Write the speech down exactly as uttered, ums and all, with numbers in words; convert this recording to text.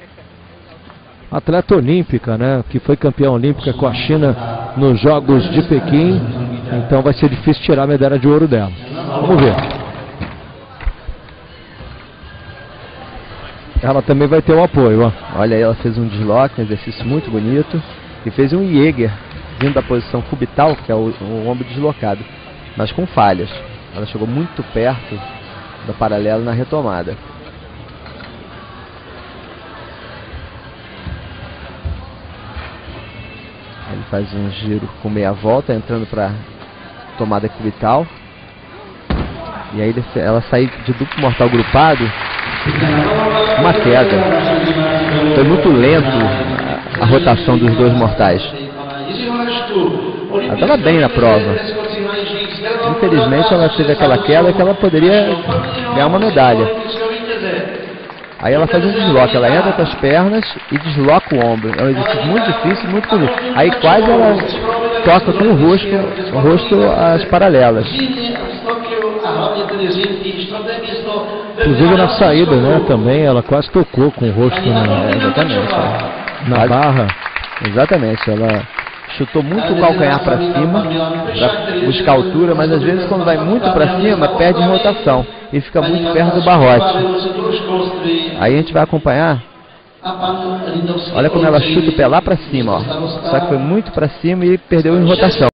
Atleta olímpica, né? Que foi campeã olímpica com a China nos Jogos de Pequim. Então vai ser difícil tirar a medalha de ouro dela. Vamos ver. Ela também vai ter o apoio, ó. Olha aí, ela fez um desloque, um exercício muito bonito. E fez um Jäger, vindo da posição cubital, que é o, o ombro deslocado, mas com falhas. Ela chegou muito perto do paralelo na retomada. Ele faz um giro com meia volta, entrando para tomada cubital. E aí ela sai de duplo mortal grupado, uma queda. Foi muito lento a, a rotação dos dois mortais. Ela estava bem na prova. Infelizmente ela teve aquela queda que ela poderia ganhar uma medalha. Aí ela faz um desloque, ela entra com as pernas e desloca o ombro. É um exercício muito difícil, muito bonito. Aí quase ela toca com o rosto, o rosto as paralelas. Inclusive na saída, né, também ela quase tocou com o rosto na, é, exatamente, é. na barra. Exatamente, ela chutou muito o calcanhar para cima para buscar altura, mas às vezes quando vai muito para cima perde em rotação e fica muito perto do barrote. Aí a gente vai acompanhar. Olha como ela chuta o pé lá para cima, ó. Só que foi muito para cima e perdeu em rotação.